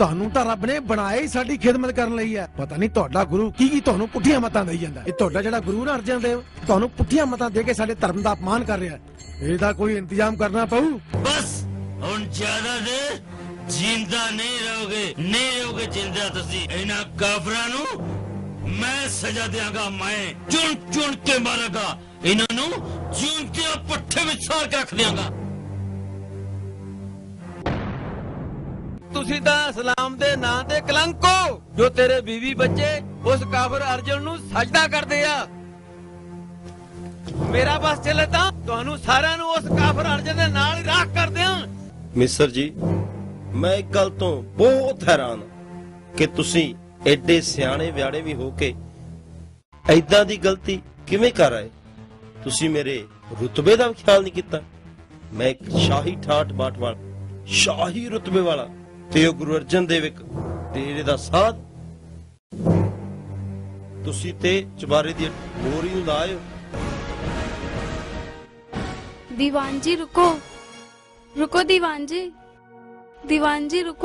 ਤੁਹਾਨੂੰ ਤਾਂ ਰੱਬ ਨੇ ਬਣਾਇਆ ਹੀ ਸਾਡੀ ਖਿਦਮਤ ਕਰਨ ਲਈ ਹੈ। ਪਤਾ ਨਹੀਂ ਤੁਹਾਡਾ ਗੁਰੂ ਕੀ ਤੁਹਾਨੂੰ ਪੁੱਠੀਆਂ ਮਤਾਂ ਦੇਈ ਜਾਂਦਾ। ਇਹ ਤੁਹਾਡਾ ਜਿਹੜਾ ਗੁਰੂ ਨਾ ਅਰਜਨ ਦੇਵ ਤੁਹਾਨੂੰ ਪੁੱਠੀਆਂ ਮਤਾਂ ਦੇ ਕੇ ਸਾਡੇ ਧਰਮ ਦਾ ਅਪਮਾਨ ਕਰ ਰਿਹਾ। ਇਹਦਾ ਕੋਈ ਇੰਤਜ਼ਾਮ ਕਰਨਾ ਪਊ। ਬਸ ਹੁਣ ਜ਼ਿਆਦਾ ਦੇਰ ਜਿੰਦਾ ਨਹੀਂ ਰਹੋਗੇ ਜਿੰਦਾ ਤੁਸੀਂ। ਇਹਨਾਂ ਕਾਫਰਾਂ ਨੂੰ ਮੈਂ ਸਜ਼ਾ ਦਿਆਂਗਾ। ਮੈਂ ਚੁਣ ਕੇ ਮਾਰਾਂਗਾ। ਇਹਨਾਂ ਨੂੰ ਜਿਉਂਦਿਆਂ ਪੱਠੇ ਵਿੱਚ ਸਾੜ ਕੇ ਰੱਖ ਦਿਆਂਗਾ। ਤੁਸੀਂ ਤਾਂ ਇਸਲਾਮ ਦੇ ਨਾਂ ਤੇ ਕਲੰਕ ਹੋ। ਜੋ ਤੇਰੇ ਬੀਵੀ ਬੱਚੇ ਉਸ ਕਾਫਰ ਅਰਜਨ ਨੂੰ ਸਜਦਾ ਕਰਦੇ ਆ। ਮੇਰਾ ਬਸ ਚੱਲੇ ਤਾਂ ਤੁਹਾਨੂੰ ਸਾਰਿਆਂ ਨੂੰ ਉਸ ਕਾਫਰ ਅਰਜਨ ਦੇ ਨਾਲ ਹੀ ਰਾਖ ਕਰ ਦਿਆਂ। ਮਿਸਰ ਜੀ, ਮੈਂ ਇੱਕ ਗੱਲ ਤੋਂ ਬਹੁਤ ਹੈਰਾਨ ਕਿ ਤੁਸੀਂ ਐਡੇ ਸਿਆਣੇ ਵਿਆੜੇ ਵੀ ਹੋ ਕੇ ਐਦਾਂ ਦੀ ਗਲਤੀ ਕਿਵੇਂ ਕਰ ਆਏ। ਤੁਸੀਂ ਮੇਰੇ ਰੁਤਬੇ ਦਾ ਖਿਆਲ ਨਹੀਂ ਕੀਤਾ। ਮੈਂ ਇੱਕ ਸ਼ਾਹੀ ਠਾਠ ਬਾਠ ਵਾਲਾ, ਸ਼ਾਹੀ ਰੁਤਬੇ ਵਾਲਾ ਤੇ ਉਹ ਗੁਰੂ ਅਰਜਨ ਦੇਵ ਇੱਕ ਤੇਰੇ ਦਾ ਸਾਧ। ਤੁਸੀਂ ਤੇ ਚੁਬਾਰੇ ਦੀ ਮੋਰੀ ਨੂੰ ਲਾਇਓ। दीवान जी रुको दीवान जी रुको।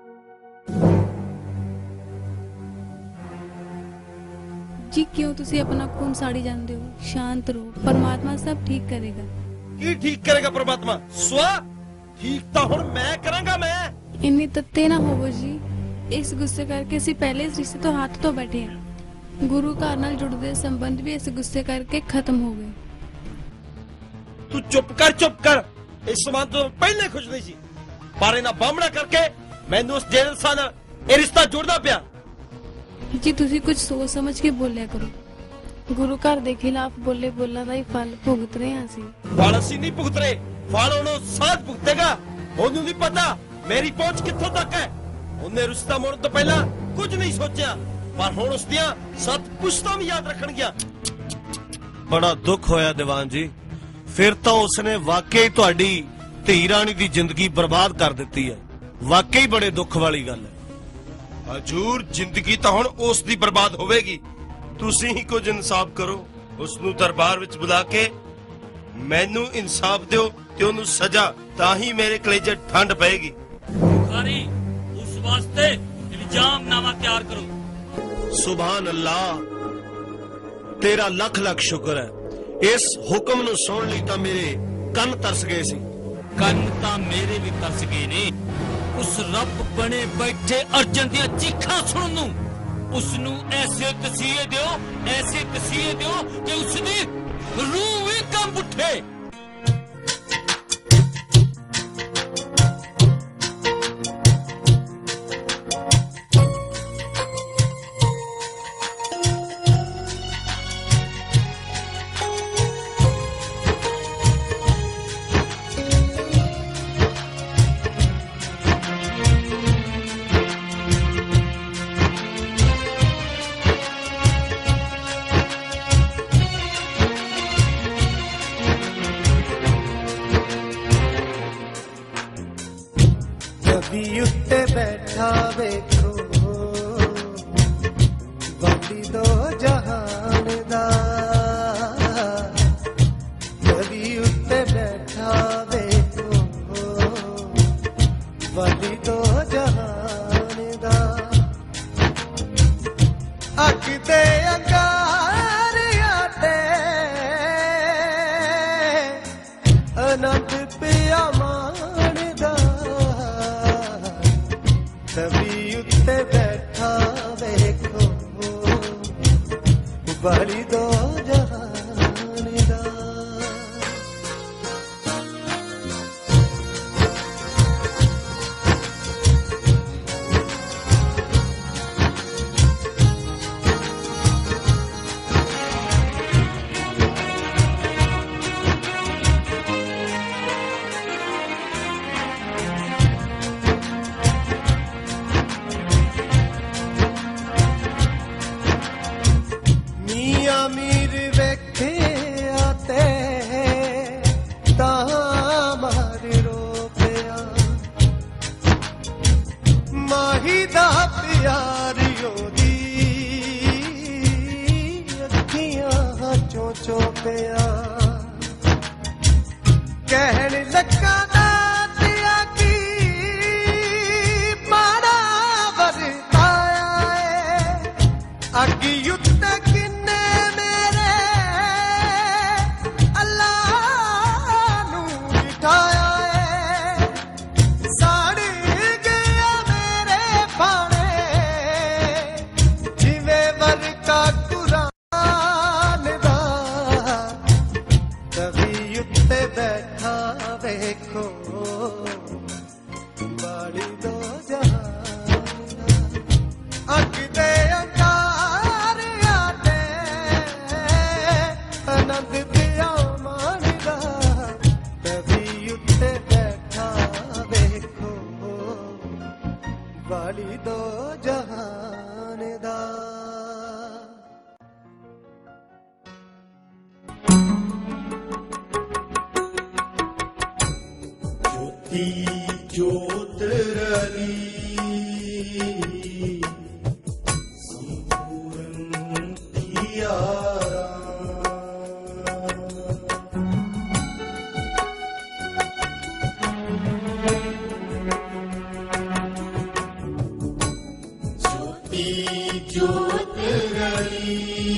जी क्यों तुसी अपना खून साड़ी जानते हो? शांत रहो, परमात्मा सब ठीक करेगा। की ठीक करेगा परमात्मा? स्वा ठीक तो हुण मैं करांगा। मैं इन्नी तत्ते ना होवो जी। इस गुस्से करके असीं पहले इस रिश्ते तो हाथ तो बैठे हैं। गुरु घर नाल जुड़दे संबंध भी इस गुस्से करके खत्म हो गए। तू चुप कर। इस समान तो पहले खुश नहीं सी, पर इन्हां बामणा करके मैनू उस जेलसा नाल ये रिश्ता जोड़ना पिया। जी तुसी कुछ सोच समझ के बोलिया करो। गुरु घर दे खिलाफ बोले बोलना दा ही फल भुगत रहे हैं असीं। फल असीं नहीं भुगत रहे, फल उन्हों साथ भुगतेगा। ओनू नहीं पता मेरी पहुंच कित्थों तक है। उन्हें रिश्ता मोड़न तो पहला कुछ नहीं सोचा, पर हुण उस दियां 7 पुश्तां भी याद रखणगियां। बड़ा दुख होया दीवान जी। फिर तो उसने वाकई तुहाडी धी राणी दी जिंदगी बर्बाद कर दिती है। वाकई बड़े दुख वाली गल है। हजूर जिंदगी तो हुण उस दी बर्बाद होवेगी। तुसीं ही कुछ इंसाफ करो। उसनू दरबार विच बुला के मैनू इंसाफ दिओ ते ओनू सजा, तां ही मेरे कलेजे ठंड पएगी। बुखारी उस वास्ते इल्जामनामा तैयार करो। सुभान अल्लाह, तेरा लख लख शुक्र है। इस हुक्म नूं सुन लई तां मेरे कंन तरस गए सी। ਕੰਨ ਤਾਂ ਮੇਰੇ ਵੀ ਤਰਸ ਗਏ ਨੇ ਉਸ ਰੱਬ ਬਣੇ ਬੈਠੇ ਅਰਜਨ ਦੀਆਂ ਚੀਖਾਂ ਸੁਣਨ ਨੂੰ। ਉਸ ਨੂੰ ਐਸੇ ਤਸੀਹੇ ਦਿਓ ਕਿ ਉਸ ਦੀ ਰੂਹ ਵੀ ਕੰਬ ਉੱਠੇ। उत्ते बैठा वेखो बाकी दो जहान दा। कभी उत्ते बैठा वेखो बाकी दो जहान दा। अख दे अंगारिया ते आनंद पिया तभी उत्ते बैठा वेखो बड़ी दो जहान दा। कहन लगा दिया की माड़ा बैठा वेखो वाली दो जहान अख दे अंगारिया ते आनंद पिया मानदा तवी उत्ते बैठा वेखो वाली दो जहान दा ज्योत रली संपूर्ण कियारा ज्योति ज्योत रली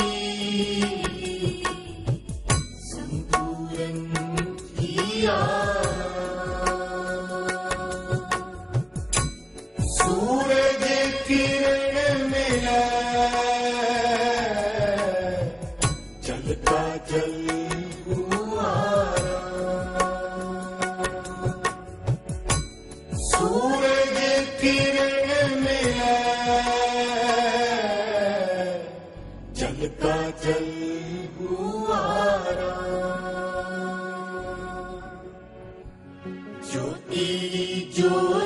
संपूर्ण कियारा सूरज किरण मिला जल का जल हुआ सूरज किरण मिला जल का जल हुआ ज्योति ज्योति